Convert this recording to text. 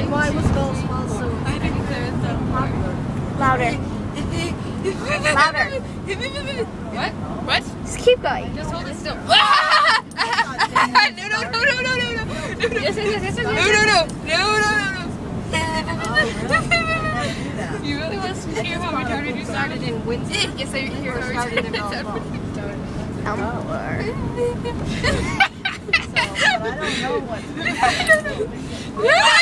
And why was Bell Small so Louder. Louder. What? What? Just keep going. Just hold it still. No. Yes, yes. No. You really want to hear how retarded you started in Windsor? Yes, I hear how retarded in Elmore. I don't know what.